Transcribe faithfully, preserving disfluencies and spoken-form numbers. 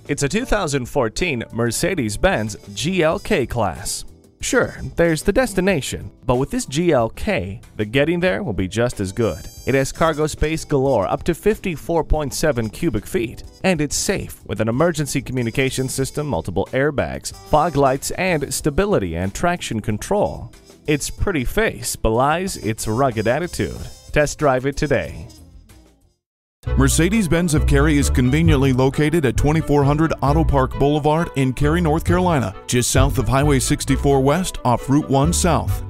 It's a two thousand fourteen Mercedes-Benz G L K class. Sure, there's the destination, but with this G L K, the getting there will be just as good. It has cargo space galore up to fifty-four point seven cubic feet, and it's safe with an emergency communication system, multiple airbags, fog lights, and stability and traction control. Its pretty face belies its rugged attitude. Test drive it today. Mercedes-Benz of Cary is conveniently located at twenty-four hundred Auto Park Boulevard in Cary, North Carolina, just south of Highway sixty-four West off Route one South.